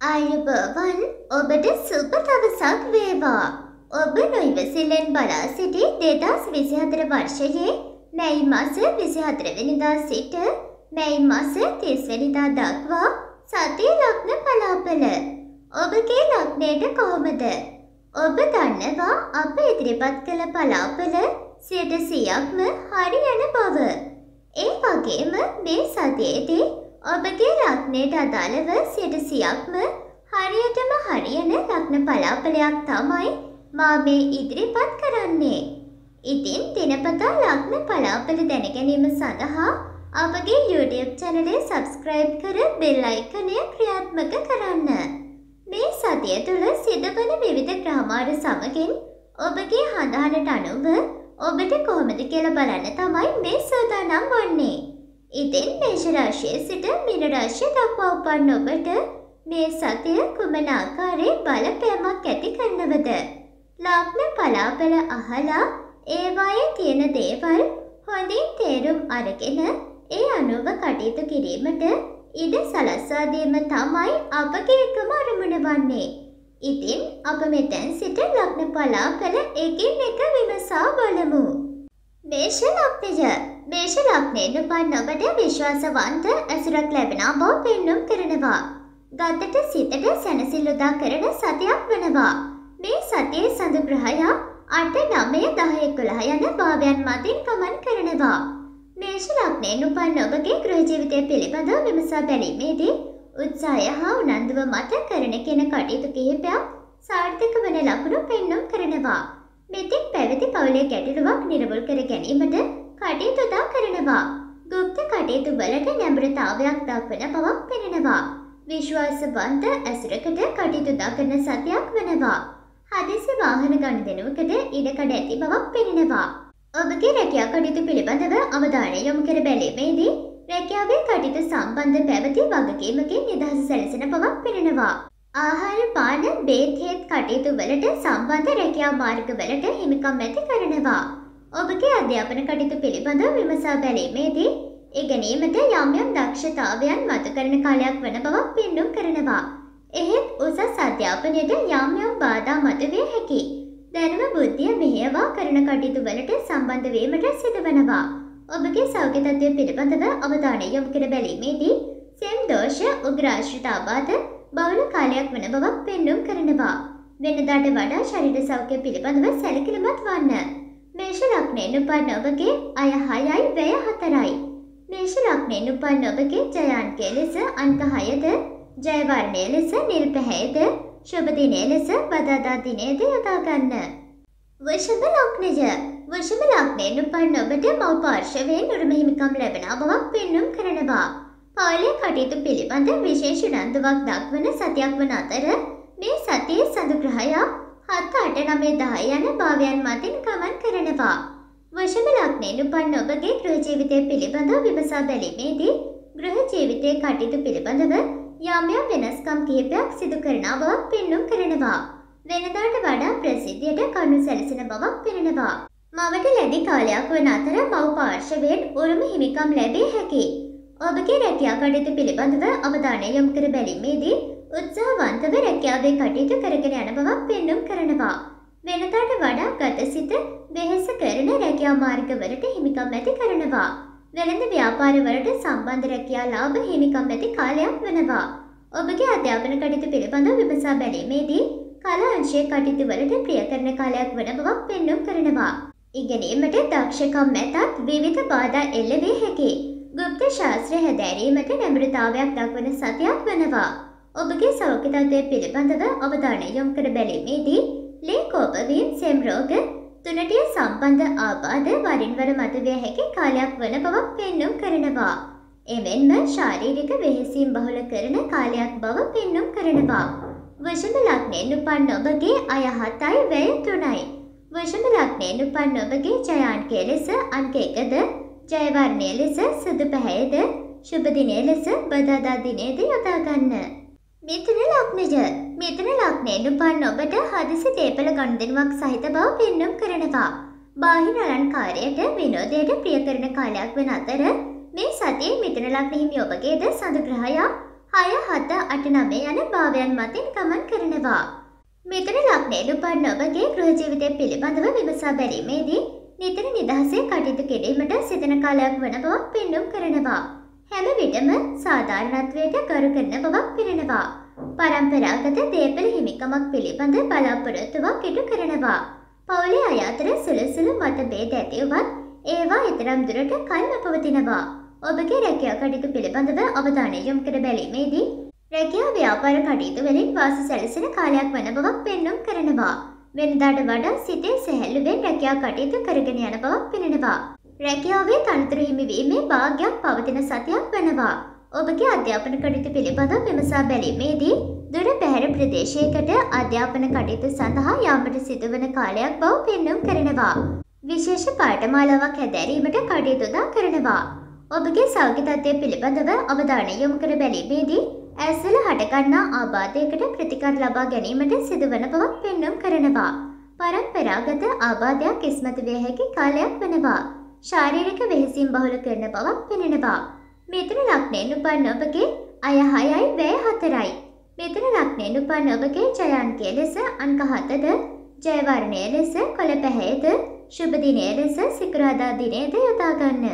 ආයුබෝවන් ඔබට සුබ දවසක් වේවා. ඔබ නොයිවසිල්ලෙන් බලා සිටි 2024 වර්ෂයේ මැයි මාස 24 වෙනිදා සිට මැයි මාස 30 වෙනිදා දක්වා සතිය ලග්න පලාපල. ඔබගේ ලග්නයට කොහොමද? ඔබ දන්නවා අප ඉදිරිපත් කළ පලාපල 100%ක්ම හරියන බව. ඒ වගේම මේ සතියේදී ඔබගේ ලග්නයට අදාළව 100%ක්ම හරියටම හරියන ලග්න පලාපලයක් තමයි මා මේ ඉදිරිපත් කරන්නේ. ඉතින් දිනපතා ලග්න පලාපල දැන ගැනීම සඳහා අපගේ YouTube channel subscribe කර bell icon ක්‍රියාත්මක කරන්න. මේ සතිය තුළ සිදුවන විවිධ ග්‍රහමාර්ග සමගින් ඔබගේ හඳහනට අනුව ඔබට කොහොමද කියලා බලන්න තමයි මේ සූදානම් වන්නේ. ඉතින් මේෂ රාශියේ සිට මීන රාශිය දක්වා උපන් ඔබට මේ සතිය කුමන ආකාරයේ බලපෑමක් ඇති කරනවද? ලග්න පලාපල අහලා ඒවායේ තියෙන දේවල් හොඳින් තේරුම් අරගෙන ඒ අනුව කටයුතු කිරීමට ඉඩ සලස්වා දීම තමයි අපගේ එකම අරමුණ වන්නේ. ඉතින් අප මෙතෙන් සිට ලග්න පලාපල එකින් එක විමසා බලමු. මේෂ ලග්නය. මේෂ ලග්නයෙන් උපන් ඔබට විශ්වාසවන්ත ඇසුරක් ලැබෙන බව පෙන්නුම් කරනවා. ගතට සිතට සැනසෙල්ල උදා කරන සතියක් වෙනවා. මේ සතියේ සඳු ග්‍රහයා 8, 9, 10, 11 යන භාවයන් මතින් ගමන් කරනවා. මේෂ ලග්නයෙන් උපන් ඔබගේ ගෘහ ජීවිතය පිළිබඳව විමසා බැලීමේදී උත්සාහය හා උනන්දුව මත කරන කෙන කටයුතු කිහිපයක් සාර්ථක වන ලකුණු පෙන්නුම් කරනවා. මෙතෙක් පැවති පවුලේ ගැටලුවක් නිරවුල් කර ගැනීමට කටයුතු දා කරනවා. ගුප්ත කටයුතු වලට නැඹුරුතාවයක් දක්වන බවක් පෙනෙනවා. විශ්වාසවන්ත ඇසුරකට කටයුතු දා කරන සතියක් වෙනවා. හදිසි වාහන ගනුදෙනුවකට ඉඩකඩ ඇති බවක් පෙනෙනවා. ඔබගේ රැකියා කටයුතු පිළිබඳව අවධානය යොමු කර බැලීමේදී රැකියාවේ කටයුතු සම්බන්ධ පැවති වගකීමකින් නිදහස සැලසෙන බවක් පෙනෙනවා. ආහාර පාන බේත් හේත් කටයුතු වලට සම්බන්ධ රැකියා මාර්ග වලට හිමිකම් ඇති කරනවා. ඔබගේ අධ්‍යාපන කටයුතු පිළිබඳව විමසා බැලීමේදී ඉගෙනීමට යම් යම් දක්ෂතාවයන් මතු කරන කාලයක් වන බවක් පෙන්නුම් කරනවා. එහෙත් උසස් අධ්‍යාපනයට යම් යම් බාධා මතුවිය හැකියි. දැනුම බුද්ධිය මෙහෙයවා කරන කටයුතු වලට සම්බන්ධ වීමට සිදුවනවා. ඔබගේ සෞඛ්‍ය තත්ත්වය පිළිබඳව අවධානය යොමු කර බැලීමේදී සෙම් දෝෂ උග්‍ර ආශ්‍රිතාබාධ බහුල කාලයක් වන බවක් පෙන්නුම් කරනවා. වෙනදාට වඩා ශරීර සෞඛ්‍ය පිළිබඳව සැලකිලිමත් වන්න. මේෂ ලග්නයෙන් උපන් ඔබගේ අය 6යි වැය 4යි. මේෂ ලග්නයෙන් උපන් ඔබගේ ජයාන්කය ලෙස අංක 6ද, ජය වර්ණය ලෙස නිල් පැහැයද, ශුභ දිනය ලෙස බදාදා දිනයද යොදා ගන්න. වෘෂභ ලග්නය. වෘෂභ ලග්නයෙන් උපන් ඔබට මව් පාර්ශවයෙන් උරුම හිමිකම් ලැබෙන බවක් පෙන්නුම් කරනවා. පවුලේ කටයුතු පිළිබඳ විශේෂ උනන්දුවක් දක්වන සතියක් වන අතර මේ සතියේ සඳු ග්‍රහයා 7, 8, 9, 10 යන භාවයන් මතින් ගමන් කරනවා. වෘෂභ ලග්නයෙන් උපන් ඔබගේ ගෘහ ජීවිතය පිළිබඳව විමසා බැලීමේදී ගෘහ ජීවිතයේ කටයුතු පිළිබඳව යම් යම් වෙනස්කම් කිහිපයක් සිදු කරන බවක් පෙන්නුම් කරනවා. වෙනදාට වඩා ප්‍රසිද්ධියට කරුණු සැලසෙන බවක් පෙනෙනවා. මවට ලැබි කාලයක් වන අතර මව් පාර්ශවයෙන් උරුම හිමිකම් ලැබිය හැකියි. ඔබගේ රැකියා කටයුතු පිළිබඳව අවධානය යොමු කර බැලීමේදී උත්සාහවන්තව රැකියාවේ කටයුතු කරගෙන යන බවක් පෙන්නුම් කරනවා. වෙනදාට වඩා ගතසිත වෙහෙස කරන රැකියා මාර්ගවලට හිමිකම් ඇති කරනවා. වෙළඳ ව්‍යාපාර වලට සම්බන්ධ රැකියා ලාභ හිමිකම් ඇති කාලයක් වෙනවා. ඔබගේ අධ්‍යාපන කටයුතු පිළිබඳව විමසා බැලීමේදී කලා අංශයේ කටයුතු වලට ප්‍රිය කරන කාලයක් වන බවක් පෙන්නුම් කරනවා. ඉගෙනීමට දක්ෂකම් මැතත් විවිධ බාධා එල්ල විය හැකියි. ගුප්ත ශාස්ත්‍රය හැදෑරීමට නැඹුරුතාවයක් දක්වන සතියක් වෙනවා. ඔබගේ සෞඛ්‍ය තත්ත්වය පිළිබඳව අවධානය යොමු කර බැලීමේදී ලේ කෝප වීම, සෙම් රෝග, තුනටිය සම්බන්ධ ආබාධ වරින් වර මතුවිය හැකි කාලයක් වන බවක් පෙන්නුම් කරනවා. එමෙන්ම ශාරීරික වෙහෙසීම් බහුල කරන කාලයක් බව පෙන්නුම් කරනවා. වෘෂභ ලග්නයෙන් උපන් ඔබගේ අය 7යි වැය 3යි. වෘෂභ ලග්නයෙන් උපන් ඔබගේ ජයාන්කය ලෙස අංක 1ද, ජය වර්ණය ලෙස සුදු පැහැයද, ශුභ දිනය ලෙස බදාදා දිනයද යොදා ගන්න. මිථුන ලග්නය. මිථුන ලග්නයෙන් උපන් ඔබට හදිසි දේපල ගනුදෙනුවක් සහිත බව පෙන්නුම් කරනවා. බාහිර අලංකාරයට විනෝදයට ප්‍රිය කරන කාලයක් වන අතර මේ සතියේ මිථුන ලග්න හිමි ඔබගේද සඳු ග්‍රහයා 6 7 8 9 යන භාවයන් මතින් ගමන් කරනවා. මිථුන ලග්නයේ උපන් ඔබගේ ගෘහ ජීවිතය පිළිබඳව විමසා බැලීමේදී නිතර නිදහසේ කටයුතු කිරීමට සිතන කාලයක් වන බවක් පෙන්නුම් කරනවා. හැම විටම සාධාරණත්වයට ගරු කරන බවක් පෙනෙනවා. පරම්පරාගත දේපල හිමිකමක් පිළිබඳ බලාපොරොත්තුවක් ඉටු කරනවා. පවුලේ අය අතර සුළු සුළු මතභේද ඇතිවුවත් ඒවා ඊතරම් දුරට කල්ම පවතිනවා. ඔබගේ රැකියා කටයුතු පිළිබඳව අවධානය යොමු කර බැලීමේදී රැකියා ව්‍යාපාර කටයුතු වලින් වාසි සැලසෙන කාලයක් වන බවක් පෙන්නුම් කරනවා. වෙනදාට වඩා සිතේ සැහැල්ලුවෙන් රැකියා කටයුතු කරගෙන යන බවක් පෙනෙනවා. රැකියාවේ තනතුරු හිමිවීමේ භාග්‍යයක් පවතින සතියක් වෙනවා. ඔබගේ අධ්‍යාපන කටයුතු පිළිබඳව විමසා බැලීමේදී දුර බැහැර ප්‍රදේශයකට අධ්‍යාපන කටයුතු සඳහා යාමට සිදුවන කාලයක් බව පෙන්නුම් කරනවා. විශේෂ පාඨමාලාවක් හැදෑරීමට කටයුතු දා කරනවා. ඔබගේ සෞඛ්‍ය තත්ත්වය පිළිබඳව අවධානය යොමු කර බැලීමේදී ඇස්වල හටගන්නා ආබාධයකට ප්‍රතිකාර ලබා ගැනීමට සිදුවන බවක් පෙන්නුම් කරනවා. පරම්පරාගත ආබාධයක් ඉස්මතු විය හැකි කාලයක් වෙනවා. ශාරීරික වෙහෙසින් බහුල කරන බවක් පෙනෙනවා. මිථුන ලග්නයෙන් උපන් ඔබගේ අය 6යි වැය 4යි. මිථුන ලග්නයෙන් උපන් ඔබගේ ජය අංකය ලෙස අංක 7ද, ජය වර්ණය ලෙස කොළ පැහැයද, ශුභ දිනය ලෙස සිකුරාදා දිනයද යොදා ගන්න.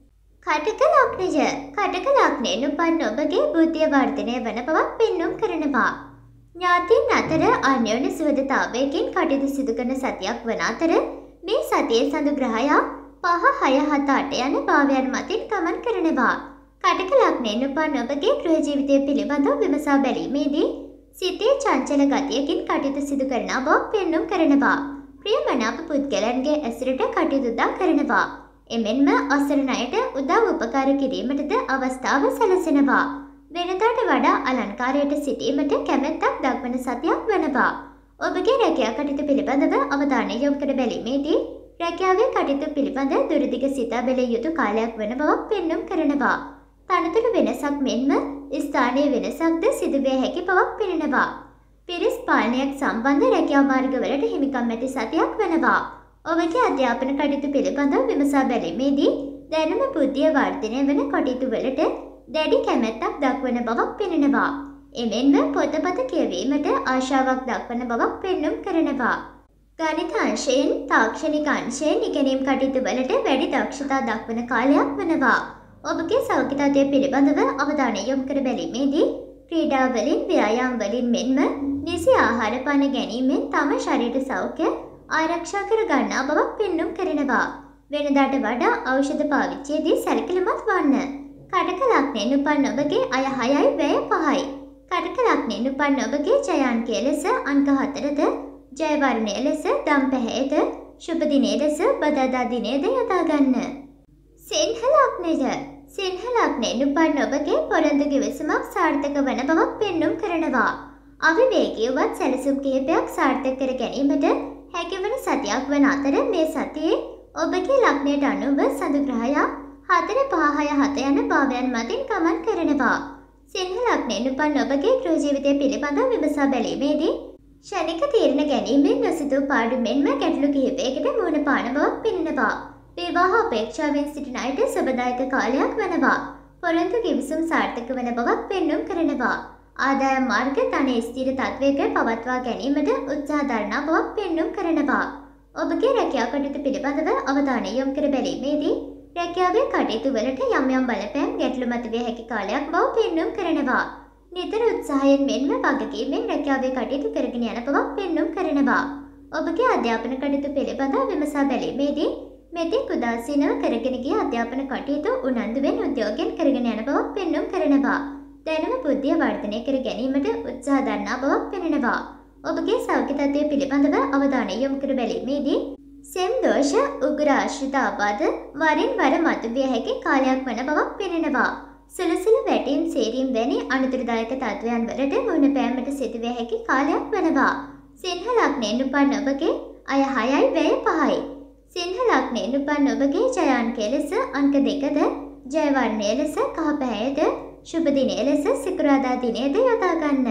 කටක ලග්නය. කටක ලග්නයෙන් උපන් ඔබගේ බුද්ධිය වර්ධනය වන බවක් පෙන්නුම් කරනවා. ඥාතීන් අතර අන්‍යෝන්‍ය සුහදතාවයකින් කටයුතු සිදු කරන සතියක් වන අතර මේ සතියේ සඳු ග්‍රහයා 5 6 7 8 යන භාවයන් මතින් ගමන් කරනවා. කටක ලග්නයෙන් උපන් ඔබගේ ගෘහ ජීවිතය පිළිබඳව විමසා බැලීමේදී සිතේ චංචල ගතියකින් කටයුතු සිදු කරන බවක් පෙන්නුම් කරනවා. ප්‍රියමනාප පුද්ගලයන්ගේ ඇසුරට කටයුතු දා කරනවා. එමෙන්ම අසරණ අයට උදව් උපකාර කිරීමටද අවස්ථාව සැලසෙනවා. වෙනදාට වඩා අලංකාරයට සිටීමට කැමැත්තක් දක්වන සතියක් වෙනවා. ඔබගේ රැකියා කටයුතු පිළිබඳව අවධානය යොමු කර බැලීමේදී රැකියාවේ කටයුතු පිළිබඳ දුරදිග සිතා බැලිය යුතු කාලයක් වන බවක් පෙන්නුම් කරනවා. තනතුරු වෙනසක් මෙන්ම ස්ථානීය වෙනසක්ද සිදුවිය හැකි බවක් පෙනෙනවා. පිරිස් පාලනයක් සම්බන්ධ රැකියා මාර්ගවලට හිමිකම් ඇති සතියක් වෙනවා. ඔබගේ අධ්‍යාපන කටයුතු පිළිබඳව විමසා බැලීමේදී දැනුම බුද්ධිය වර්ධනය වන කටයුතු වලට දැඩි කැමැත්තක් දක්වන බවක් පෙනෙනවා. එමෙන්ම පොතපත කියවීමට ආශාවක් දක්වන බවක් පෙන්නුම් කරනවා. ගණිත අංශයෙන් තාක්ෂණික අංශයෙන් ඉගෙනීම් කටයුතු වලට වැඩි දක්ෂතා දක්වන කාලයක් වෙනවා. ඔබගේ සෞඛ්‍ය තත්ත්වය පිළිබඳව අවධානය යොමු කර බැලීමේදී ක්‍රීඩා වලින් ව්‍යායාම වලින් මෙන්ම නිසි ආහාර පාන ගැනීමෙන් තම ශරීර සෞඛ්‍ය ආරක්ෂා කර ගන්නා බවක් පෙන්නුම් කරනවා. වෙනදාට වඩා ఔෂධ පාවිච්චියේදී සැලකිලිමත් වන්න. කටක ලග්නයෙන් උපන් ඔබගේ අය 6යි වැය 5යි. කටක ලග්නයෙන් උපන් ඔබගේ ජය අංකය ලෙස අංක 4ද, ජය වර්ණය ලෙස දම් පැහැයද, ශුභ දිනය ලෙස බදාදා දිනයද යොදා ගන්න. සිංහ ලග්නය. සිංහ ලග්නයෙන් උපන් ඔබගේ පොරොන්දු කිවිසුමක් සාර්ථක වන බවක් පෙන්නුම් කරනවා. අවිවේකීවත් සැලසුම් කිහිපයක් සාර්ථක කර ගැනීමට හැකිවන සතියක් වන අතර මේ සතියේ ඔබගේ ලග්නයට අනුව සඳු ග්‍රහයා 4 5 6 7 යන භාවයන් මතින් ගමන් කරනවා. සිංහ ලග්නයෙන් උපන් ඔබගේ ගෘහ ජීවිතය පිළිබඳව විමසා බැලීමේදී ශනික තීරණ ගැනීමෙන් නොසිතූ පාඩු මෙන්ම ගැටලු කිහිපයකට මුහුණ පාන බවක් පෙනෙනවා. විවාහ අපේක්ෂාවෙන් සිටින අයට සුබදායක කාලයක් වෙනවා. පොරොන්දු කිවිසුම් සාර්ථක වන බවක් පෙන්නුම් කරනවා. ආදායම් මාර්ග ධන ස්ථිර තත්වයක පවත්වා ගැනීමට උත්සාහ දරනා බවක් පෙන්නුම් කරනවා. ඔබගේ රැකියා කටයුතු පිළිබඳව අවධානය යොමු කර බැලීමේදී රැකියාවේ කටයුතු වලට යම් යම් බලපෑම් ගැටලු මතුවිය හැකි කාලයක් බව පෙන්නුම් කරනවා. නිතර උත්සාහයෙන් මෙන්ම වගකීමෙන් රැකියාවේ කටයුතු කරගෙන යන බවක් පෙන්නුම් කරනවා. ඔබගේ අධ්‍යාපන කටයුතු පිළිබඳව විමසා බැලීමේදී මෙතෙක් උදාසීනව කරගෙන ගිය අධ්‍යාපන කටයුතු උනන්දුවෙන් උද්‍යෝගයෙන් කරගෙන යන බවක් පෙන්නුම් කරනවා. දැනුම බුද්ධිය වර්ධනය කර ගැනීමට උත්සාහ දරනා බවක් පෙනෙනවා. ඔබගේ සෞඛ්‍ය තත්ත්වය පිළිබඳව අවධානය යොමු කර බැලීමේදී සෙම් දෝෂ, උග්‍ර ආශ්‍රිත ආබාධ වරින් වර මතුවිය හැකි කාලයක් වන බවක් පෙනෙනවා. සුළු සුළු වැටීම් සේරීම් වැනි අනුතුරුදායක තත්ත්වයන් වලට මුහුණ පෑමට සිදුවිය හැකි කාලයක් වෙනවා. සිංහ ලග්නයෙන් උපන් ඔබගේ අය 6යි වැය 5යි. සිංහ ලග්නයෙන් උපන් ඔබගේ ජය අංකය ලෙස අංක 2ද, ජය වර්ණය ලෙස කහ පැහැයද, ශුභ දිනය ලෙස සිකුරාදා දිනයද යොදා ගන්න.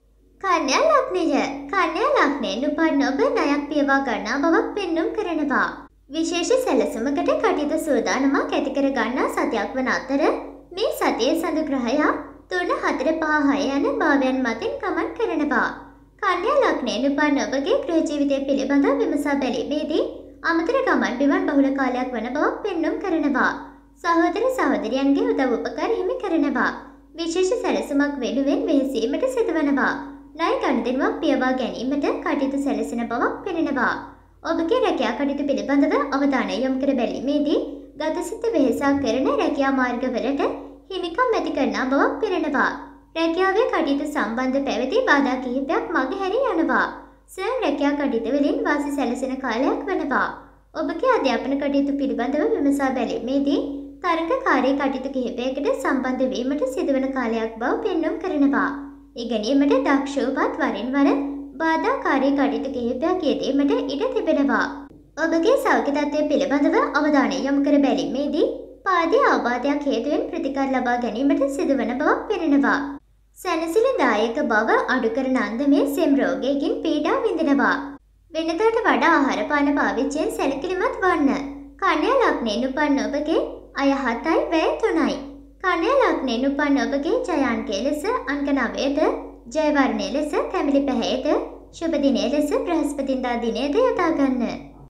කන්‍යා ලග්නය. කන්‍යා ලග්නයෙන් උපන් ඔබ ණයක් පියවා ගන්නා බවක් පෙන්නුම් කරනවා. විශේෂ සැලසුමකට කටයුතු සූදානමක් ඇති කර ගන්නා සතියක් වන අතර මේ සතියේ සඳු ග්‍රහයා 3 4 5 6 යන භාවයන් මතින් ගමන් කරනවා. කන්‍යා ලග්නයෙන් උපන් ඔබගේ ගෘහ ජීවිතය පිළිබඳව විමසා බැලීමේදී අමතර ගමන් බිමන් බහුල කාලයක් වන බවක් පෙන්눔 කරනවා. සහෝදර සහෝදරියන්ගේ උදව් උපකාර හිමි කරනවා. විශේෂ සැලසුමක් වෙනුවෙන් වෙහෙසීමට සිදුවනවා. ණය ගනුදෙනුවක් පියවා ගැනීමට කටයුතු සැලසෙන බවක් පෙනෙනවා. ඔබගේ රැකියා කටයුතු පිළිබඳව අවධානය යොමු කර බැලීමේදී ගතසිත වෙහෙසක් කරන රැකියා මාර්ගවලට හිමිකම් ඇති කරන බවක් පෙනෙනවා. රැකියාවේ කටයුතු සම්බන්ධ පැවති බාධා කිහිපයක් මගහැරී යනවා. ස්වයං රැකියා කටයුතු වලින් වාසි සැලසෙන කාලයක් වෙනවා. ඔබගේ අධ්‍යාපන කටයුතු පිළිබඳව විමසා බැලීමේදී තරඟකාරී කටයුතු කිහිපයකට සම්බන්ධ වීමට සිදුවන කාලයක් බව පෙන්눔 කරනවා. ඉගෙනීමට දක්ෂවවත් වරින් වර බාධාකාරී කටයුතු කිහිපයක් යෙදීමට ඉඩ තිබෙනවා. ඔබගේ සෞඛ්‍ය තත්ත්වය පිළිබඳව අවධානය යොමු කර බැලීමේදී පාදයේ ආබාධයක් හේතුවෙන් ප්‍රතිකාර ලබා ගැනීමට සිදුවන බවක් පෙනෙනවා. සැනසෙලිදායක බව අඩු කරන අන්දමේ සෙම් රෝගයකින් පීඩා විඳිනවා. වෙනදාට වඩා ආහාර පාන පාවිච්චියෙන් සැලකිලිමත් වන්න. කන්‍යා ලග්නයෙන් උපන් ඔබගේ අය 7යි වැය 3යි. කන්‍යා ලග්නයෙන් උපන් ඔබගේ ජයාන්කය ලෙස අංක 9ද, ජය වර්ණය ලෙස තැඹිලි පැහැයද, ශුභ දිනය ලෙස බ්‍රහස්පතින්දා දිනයද යොදා ගන්න.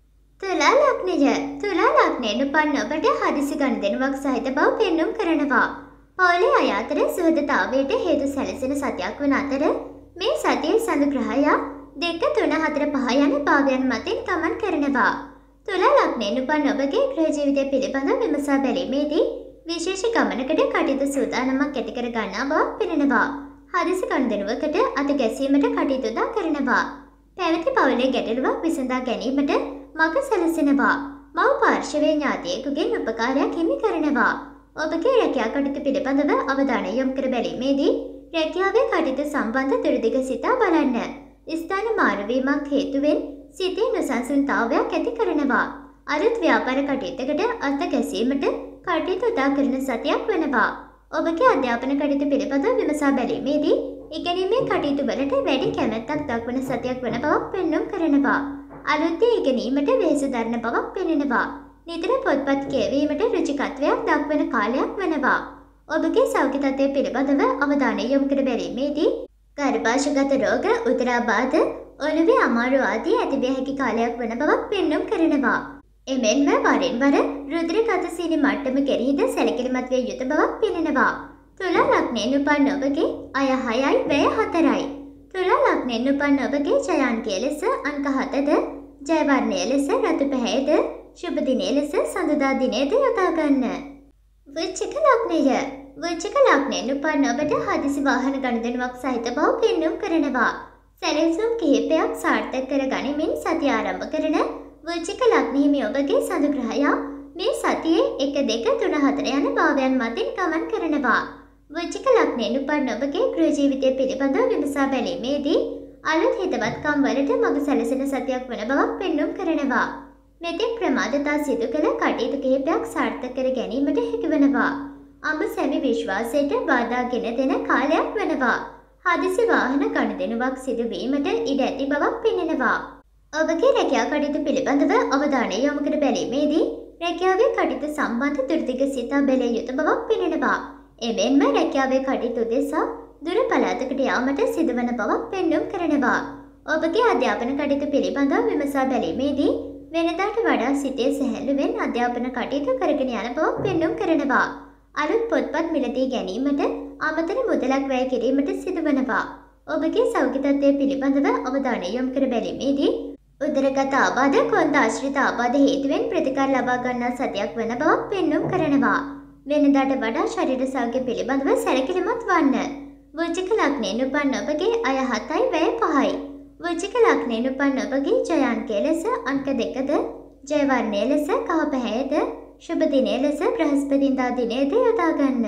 තුලා ලග්නය. තුලා ලග්නයෙන් උපන් ඔබට හදිසි ගනුදෙනුවක් සහිත බව පෙන්눔 කරනවා. පවුලේ අය අතර සුහදතාවයට හේතු සැලසෙන සතියක් වන අතර මේ සතියේ සඳු ග්‍රහයා 2 3 4 5 යන භාවයන් මතින් ගමන් කරනවා. තුලා ලග්නයෙන් උපන් ඔබගේ ගෘහ ජීවිතය පිළිබඳව විමසා බැලීමේදී විශේෂ ගමනකට කටයුතු සූදානමක් ඇති කර ගන්නා බවක් පෙනෙනවා. හදිසි ගනුදෙනුවකට අත ගැසීමට කටයුතු දා කරනවා. පැවති පවුලේ ගැටලුවක් විසඳා ගැනීමට මඟ සැලසෙනවා. මව් පාර්ශවයේ ඥාතියෙකුගෙන් උපකාරයක් හිමි කරනවා. ඔබගේ රැකියා කටයුතු පිළිබඳව අවධානය යොමු කර බැලීමේදී රැකියාවේ කටයුතු සම්බන්ධ දුරදිග සිතා බලන්න. ස්ථාන මාරුවීමක් හේතුවෙන් සිතේ නොසන්සුන්තාවයක් ඇති කරනවා. අලුත් ව්‍යාපාර කටයුත්තකට අත ගැසීමට කටයුතු උදා කරන සතියක් වෙනවා. ඔබගේ අධ්‍යාපන කටයුතු පිළිබඳව විමසා බැලීමේදී ඉගෙනීමේ කටයුතු වලට වැඩි කැමැත්තක් දක්වන සතියක් වන බවක් පෙන්눔 කරනවා. අලුත් දේ ඉගෙනීමට වෙහෙස දරන බවක් පෙනෙනවා. නිතර පොත්පත් කියවීමට රුචිකත්වයක් දක්වන කාලයක් වෙනවා. ඔබගේ සෞඛ්‍ය තත්ත්වය පිළිබඳව අවධානය යොමු කර බැලීමේදී ගර්භාෂයගත රෝග, උදරාබාධ, ඔළුවේ අමාරු ආදී ඇතිවිය හැකි කාලයක් වන බවක් පෙන්눔 කරනවා. එමෙන්ම වරින් වර රුධිර ගත සීනි මට්ටම කෙරෙහිද සැලකිලිමත් විය යුතු බවක් පෙනෙනවා. තුලා ලග්නයෙන් උපන් ඔබගේ අය 6යි වැය 4යි. තුලා ලග්නයෙන් උපන් ඔබගේ ජයාන්කය ලෙස අංක 7ද, ජය වර්ණය ලෙස රතු පැහැයද, ශුභ දිනය ලෙස සඳුදා දිනයද යොදා ගන්න. වෘශ්චික ලග්නය. වෘශ්චික ලග්නයෙන් උපන් ඔබට හදිසි වාහන ගනුදෙනුවක් සහිත බව පෙන්눔 කරනවා. සැලසුම් කිහිපයක් සාර්ථක කර ගනිමින් සතිය ආරම්භ කරන වෘශ්චික ලග්නහිමි ඔබගේ සඳු ග්‍රහයා මේ සතියේ 1 2 3 4 යන භාවයන් මතින් ගමන් කරනවා. වෘශ්චික ලග්නයෙන් උපන් ඔබගේ ගෘහ ජීවිතය පිළිබඳව විමසා බැලීමේදී අලුත් හිතවත්කම් වලට මඟ සැලසෙන සතියක් වන බවක් පෙන්눔 කරනවා. මෙතෙක් ප්‍රමාදතා සිදු කළ කටයුතු කිහිපයක් සාර්ථක කර ගැනීමට හැකිවනවා. අඹ සැමි විශ්වාසයට බාධා ගෙන දෙන කාලයක් වෙනවා. හදිසි වාහන ගනුදෙනුවක් සිදුවීමට ඉඩ ඇති බවක් පෙනෙනවා. ඔබගේ රැකියා කටයුතු පිළිබඳව අවධානය යොමු කර බැලීමේදී රැකියාවේ කටයුතු සම්බන්ධ දුරදිග සිතා බැලිය යුතු බවක් පෙනෙනවා. එමෙන්ම රැකියාවේ කටයුතු දෙසා දුර පළාතකට යාමට සිදුවන බවක් පෙන්눔 කරනවා. ඔබගේ අධ්‍යාපන කටයුතු පිළිබඳව විමසා බැලීමේදී වෙනදාට වඩා සිතේ සැහැල්ලුවෙන් අධ්‍යාපන කටයුතු කරගෙන යන බවක් පෙන්눔 කරනවා. අලුත් පොත්පත් මිලදී ගැනීමට අමතර මුදලක් වැය කිරීමට සිදුවනවා. ඔබගේ සෞඛ්‍ය තත්ත්වය පිළිබඳව අවධානය යොමු කර බැලීමේදී උදරගත ආබාධ, කොන්ද ආශ්‍රිත ආබාධ හේතුවෙන් ප්‍රතිකාර ලබා ගන්නා සතියක් වන බවක් පෙන්눔 කරනවා. වෙනදාට වඩා ශරීර සෞඛ්‍ය පිළිබඳව සැලකිලිමත් වන්න. වෘශ්චික ලග්නයෙන් උපන් ඔබගේ අය 7යි වැය 5යි. වෘශ්චික ලග්නයෙන් උපන් ඔබගේ ජයාන්කය ලෙස අංක 2ද, ජය වර්ණය ලෙස කහ පැහැයද, ශුභ දිනය ලෙස බ්‍රහස්පතින්දා දිනයද යොදා ගන්න.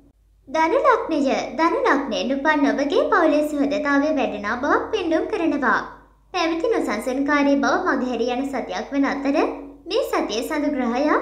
ධනු ලග්නය. ධනු ලග්නයෙන් උපන් ඔබගේ පවුලේ සුහදතාවය වැඩෙනා බවක් පෙන්눔 කරනවා. පැවති නොසන්සුන්කාරී බව මගහැරී යන සතියක් වන අතර මේ සතියේ සඳු ග්‍රහයා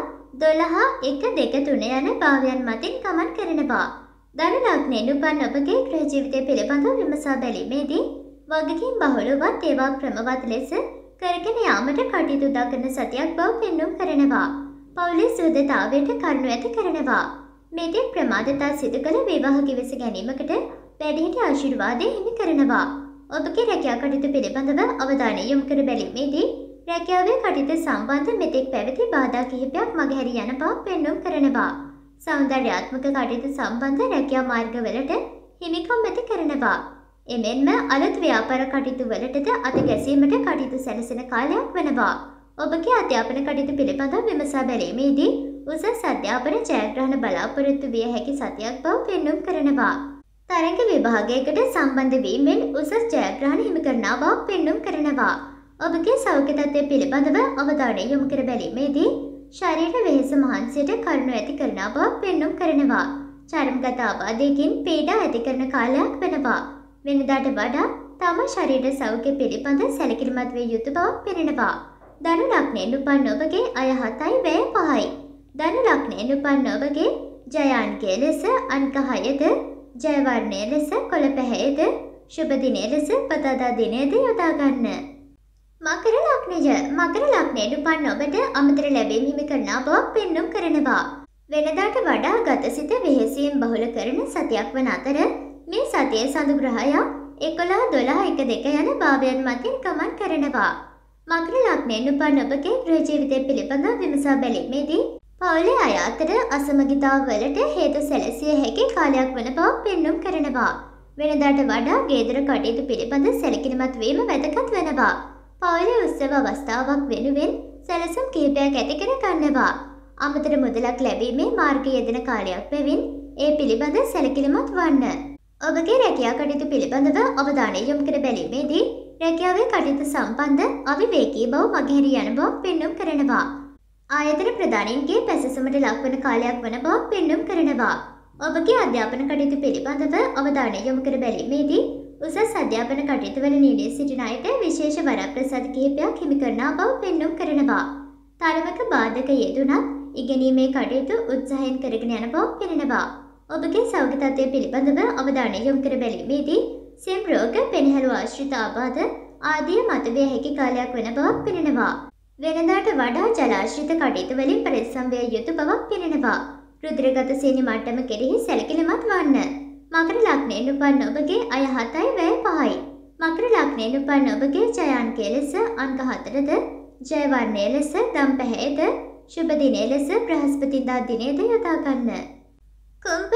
12 1 2 3 යන භාවයන් මතින් ගමන් කරනවා. ධනු ලග්නයෙන් උපන් ඔබගේ ගෘහ ජීවිතය පිළිබඳව විමසා බැලීමේදී වගකීම් බහුලවත් ඒවා ක්‍රමවත් ලෙස කරගෙන යාමට කටයුතු දක්වන සතියක් බව පෙන්눔 කරනවා. පවුලේ සුහදතාවයට කරුණු ඇති කරනවා. මෙතෙක් ප්‍රමාදතා සිදු කළ විවාහ කිවිස ගැනීමකට වැඩිහිටි ආශිර්වාදය හිමි කරනවා. ඔබගේ රැකියා කටයුතු පිළිබඳව අවධානය යොමු කර බැලීමේදී රැකියාවේ කටයුතු සම්බන්ධ මෙතෙක් පැවති බාධා කිහිපයක් මගහැරී යන බව පෙන්නුම් කරනවා. සෞන්දර්යාත්මක කටයුතු සම්බන්ධ රැකියා මාර්ගවලට හිමිකම් ඇති කරනවා. එමෙන්ම අලුත් ව්‍යාපාර කටයුතු වලටද අත ගැසීමට කටයුතු සැලසෙන කාලයක් වෙනවා. ඔබගේ අධ්‍යාපන කටයුතු පිළිබඳව විමසා බැලීමේදී උසස් අධ්‍යාපන ජයග්‍රහණ බලාපොරොත්තු විය හැකි සතියක් බව පෙන්නුම් කරනවා. තරඟ විභාගයකට සම්බන්ධ වීමෙන් උසස් ජයග්‍රහණ හිමි කරනා බව පෙන්නුම් කරනවා. ඔබගේ සෞඛ්‍ය තත්ත්වය පිළිබඳව අවධානය යොමු කර බැලීමේදී ශරීර වෙහෙස මහන්සියට කරුණු ඇති කරනා බව පෙන්නුම් කරනවා. චර්මගත ආබාධයකින් පීඩා ඇති කරන කාලයක් වෙනවා. වෙනදාට වඩා තම ශරීර සෞඛ්‍ය පිළිබඳ සැලකිලිමත් විය යුතු බව පෙනෙනවා. ධනු ලග්නයෙන් උපන් ඔබගේ අය 7යි වැය 5යි. ධනු ලග්නයෙන් උපන් ඔබගේ ජයාන්කය ලෙස අංක 6ද, ජය වර්ණය ලෙස කොළ පැහැයද, ශුභ දිනය ලෙස පතාදා දිනයද යොදා ගන්න. මකර ලග්නයෙන් උපන් ඔබට අමතර ලැබීම් හිමි කරනා බවක් පෙන්නුම් කරනවා. වෙනදාට වඩා ගතසිත වෙහෙසීම් බහුල කරන සතියක් වන අතර මේ සතියේ සඳු ග්‍රහයා 11, 12, 1, 2 යන භාවයන් මතින් ගමන් කරනවා. මකර ලග්නයෙන් උපන් ඔබගේ ගෘහ ජීවිතය පිළිබඳව විමසා බැලීමේදී පවුලේ අය අතර අසමගිතාවලට හේතු සැලසිය හැකි කාලයක් වන බව පෙන්නුම් කරනවා. වෙනදාට වඩා ගේදර කටයුතු පිළිබඳ සැලකිලිමත් වීම වැදගත් වෙනවා. පවුලේ උත්සව අවස්ථාවක් වෙනුවෙන් සැලසුම් කිහිපයක් ඇති කර ගන්නවා. අමතර මුදලක් ලැබීමේ මාර්ග යෙදෙන කාලයක් බැවින් ඒ පිළිබඳ සැලකිලිමත් වන්න. ඔබගේ රැකියා කටයුතු පිළිබඳව අවධානය යොමු කර බැලීමේදී රැකියාවේ කටයුතු සම්බන්ධ අවිවේකී බව මගහැරී යන බව පෙන්නුම් කරනවා. ආයතන ප්‍රධානීන්ගේ පැසසුමට ලක්වන කාලයක් වන බව පෙන්නුම් කරනවා. ඔබගේ අධ්‍යාපන කටයුතු පිළිබඳව අවධානය යොමු කර බැලීමේදී උසස් අධ්‍යාපන කටයුතු වල නියුණී සිටින අයට විශේෂ වරප්‍රසාද කිහිපයක් හිමි කරනා බව පෙන්නුම් කරනවා. තරමක බාධක යෙදුණත් ඉගෙනීමේ කටයුතු උත්සාහයෙන් කරගෙන යන බව පෙනෙනවා. ඔබගේ සෞඛ්‍ය තත්ත්වය පිළිබඳව අවධානය යොමු කර බැලීමේදී සෙම් රෝග, පෙනහැළු ආශ්‍රිත ආබාධ ආදී මතුවිය හැකි කාලයක් වන බවක් පෙනෙනවා. වෙනදාට වඩා ජලාශ්‍රිත කටයුතු වලින් පරිස්සම් විය යුතු බවක් පෙනෙනවා. රුධිරගත සීනි මට්ටම කෙරෙහි සැලකිලිමත් වන්න. මකර ලග්නයෙන් උපන් ඔබගේ අය 7යි වැය 5යි. මකර ලග්නයෙන් උපන් ඔබගේ ජයාන්කය ලෙස අංක 4ද, ජය වර්ණය ලෙස දම් පැහැයද, ශුභ දිනය ලෙස බ්‍රහස්පතින්දා දිනයද යොදා ගන්න. කුම්භ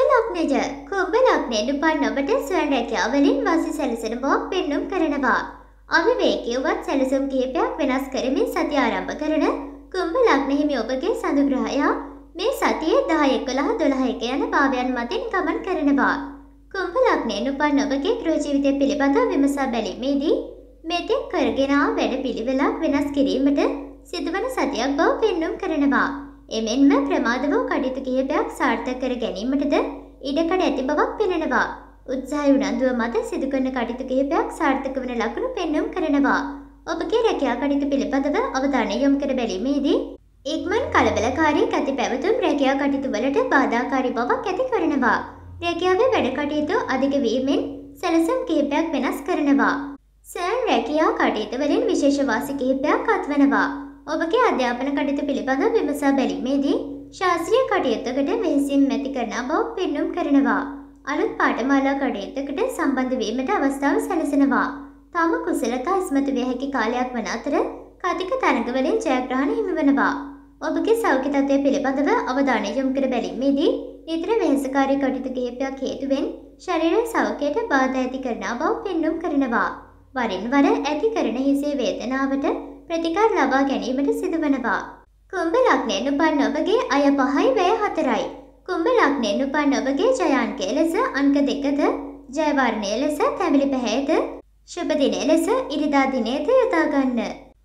ලග්නයෙන් උපන් ඔබට ස්වයං රැකියාව වලින් වාසි සැලසෙන බවක් පෙන්නුම් කරනවා. අවිවේකීවත් සැලසුම් කිහිපයක් වෙනස් කරමින් සතිය ආරම්භ කරන කුම්භ ලග්න හිමි ඔබගේ සඳු ග්‍රහයා මේ සතියේ 10, 11, 12 යන භාවයන් මතින් ගමන් කරනවා. කුම්භ ලග්නයෙන් උපන් ඔබගේ ගෘහ ජීවිතය පිළිබඳව විමසා බැලීමේදී මෙතෙක් කරගෙන ආ වැඩ පිළිවෙලක් වෙනස් කිරීමට සිදුවන සතියක් බව පෙන්නුම් කරනවා. එමෙන්ම ප්‍රමාද වූ කටයුතු කිහිපයක් සාර්ථක කර ගැනීමටද ඉඩකඩ ඇති බවක් පෙනෙනවා. උත්සාහය උනන්දුව මත සිදු කරන කටයුතු කිහිපයක් සාර්ථක වන ලකුණු පෙන්නුම් කරනවා. ඔබගේ රැකියා කටයුතු පිළිබඳව අවධානය යොමු කර බැලීමේදී ඉක්මන් කලබලකාරී ගති පැවතුම් රැකියා කටයුතු වලට බාධාකාරී බවක් ඇති කරනවා. රැකියාවේ වැඩ කටයුතු අධික වීමෙන් සැලසුම් කිහිපයක් වෙනස් කරනවා. සෑම රැකියා කටයුතු වලින් විශේෂ වාසි කිහිපයක් අත්වනවා. ඔබගේ අධ්‍යාපන කටයුතු පිළිබඳව විමසා බැලීමේදී ශාස්ත්‍රීය කටයුත්තකට වෙහෙසීම් ඇති කරන බව පෙන්නුම් කරනවා. අලුත් පාඨමාලා කටයුත්තකට සම්බන්ධ වීමට අවස්ථාව සැලසෙනවා. තම කුසලතා ඉස්මතු විය හැකි කාලයක් වන අතර කතික තරඟවලින් ජයග්‍රහණ හිමිවනවා. ඔබගේ සෞඛ්‍ය තත්ත්වය පිළිබඳව අවධානය යොමු කර බැලීමේදී නිතර වෙහෙසකාරී කටයුතු කිහිපයක් හේතුවෙන් ශරීර සෞඛ්‍යයට බාධා ඇති කරන බව පෙන්නුම් කරනවා. වරින් වර ඇති කරන හිසේ වේදනාවට ප්‍රතිකාර ලබා ගැනීමට සිදුවනවා. කුම්භ ලග්නයෙන් උපන් ඔබගේ අය 5යි වැය 4යි. කුම්භ ලග්නයෙන් උපන් ඔබගේ ජයාන්කය ලෙස අංක 2ද, ජය වර්ණය ලෙස තැඹිලි පැහැයද, ශුභ දිනය ලෙස ඉරිදා දිනයද යොදා ගන්න.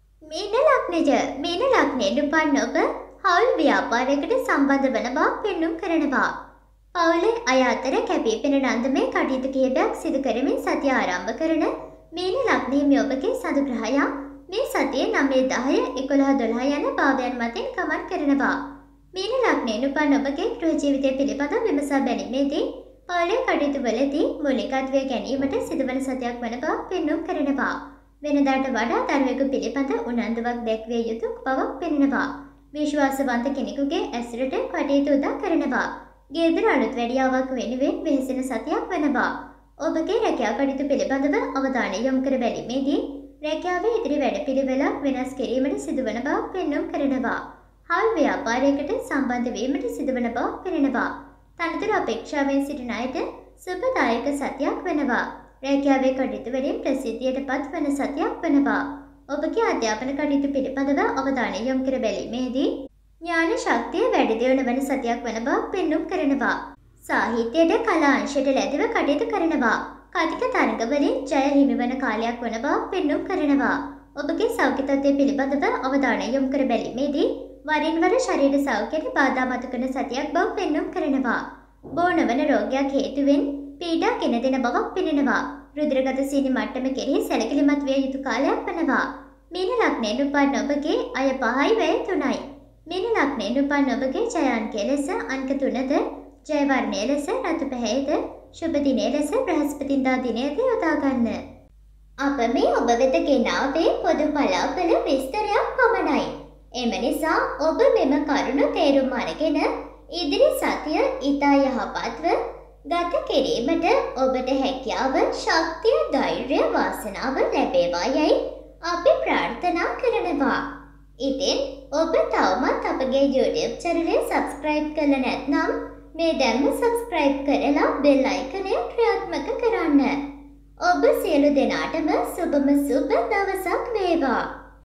මීන ලග්නයෙන් උපන් ඔබ හවුල් ව්‍යාපාරයකට සම්බන්ධ වන බව පෙන්නුම් කරනවා. පවුලේ අය අතර කැපී පෙනෙන අන්දමේ කටයුතු කිහිපයක් සිදු කරමින් සතිය ආරම්භ කරන මීන ලග්න හිමි ඔබගේ සඳු ග්‍රහයා මේ සතියේ 9, 10, 11, 12 යන භාවයන් මතින් ගමන් කරනවා. මීන ලග්නයෙන් උපන් ඔබගේ ගෘහ ජීවිතය පිළිබඳව විමසා බැලීමේදී පවුලේ කටයුතු වලදී මූලිකත්වය ගැනීමට සිදුවන සතියක් වන බව පෙන්නුම් කරනවා. වෙනදාට වඩා දරුවෙකු පිළිබඳ උනන්දුවක් දැක්විය යුතු බවක් පෙනෙනවා. විශ්වාසවන්ත කෙනෙකුගේ ඇසුරට කටයුතු උදා කරනවා. ගෙදර අලුත් වැඩියාවක් වෙනුවෙන් වෙහෙසෙන සතියක් වනවා. ඔබගේ රැකියා කටයුතු පිළිබඳව අවධානය යොමු කර බැලීමේදී රැකියාවේ ඉදිරි වැඩපිළිවෙලක් වෙනස් කිරීමට සිදුවන බව පෙන්නුම් කරනවා. හාල් ව්‍යාපාරයකට සම්බන්ධ වීමට සිදුවන බව පෙනෙනවා. තනතුරු අපේක්ෂාවෙන් සිටින අයට සුබදායක සතියක් වෙනවා. රැකියාවේ කටයුතු වලින් ප්‍රසිද්ධියට පත්වන සතියක් වෙනවා. ඔබගේ අධ්‍යාපන කටයුතු පිළිබඳව අවධානය යොමු කර බැලීමේදී ඥාන ශක්තිය වැඩි දියුණු වන සතියක් වන බව පෙන්නුම් කරනවා. සාහිත්‍යයට කලා අංශයට ලැබිව කටයුතු කරනවා. කතික තරඟ වලින් ජය හිමි වන කාලයක් වන බව පෙන්නුම් කරනවා. ඔබගේ සෞඛ්‍ය තත්ත්වය පිළිබඳව අවධානය යොමු කර බැලීමේදී වරින් වර ශරීර සෞඛ්‍යයට බාධා මතු කරන සතියක් බව පෙන්නුම් කරනවා. බෝ නොවන රෝගයක් හේතුවෙන් පීඩා ගෙන දෙන බවක් පෙනෙනවා. රුධිරගත සීනි මට්ටම කෙරෙහි සැලකිලිමත් විය යුතු කාලයක් වනවා. මීන ලග්නයෙන් උපන් ඔබගේ අය 5යි වැය 3යි. මීන ලග්නයෙන් උපන් ඔබගේ ජය අංකය ලෙස අංක 3ද, ජය වර්ණය ලෙස රතු පැහැයද, ශුභ දිනය ලෙස බ්‍රහස්පතින්දා දිනයද යොදා ගන්න. අප මේ ඔබ වෙත ගෙනාවේ පොදු පලාපල විස්තරයක් පමණයි. එම නිසා ඔබ මෙම කරුණු තේරුම් අරගෙන ඉදිරි සතිය ඉතා යහපත්ව ගත කිරීමට ඔබට හැකියාව, ශක්තිය, ධෛර්යය, වාසනාව ලැබේවා යයි අපි ප්‍රාර්ථනා කරනවා. ඉතින් ඔබ තවමත් අපගේ YouTube channel subscribe කරලා නැත්නම් මේ දැන්ම subscribe කරලා bell icon ක්‍රියාත්මක කරන්න. ඔබ සියලු දෙනාටම සුබම සුබ දවසක් වේවා.